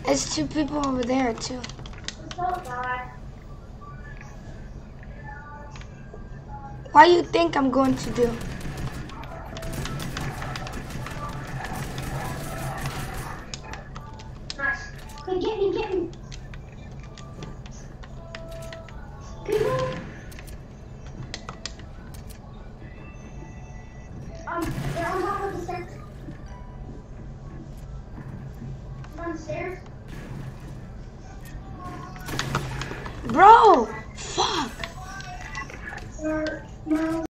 It's two people over there too. What do you think I'm going to do? Nice. Okay, get me, get me. People. They're on top of the steps. On the stairs. Bro, fuck. No.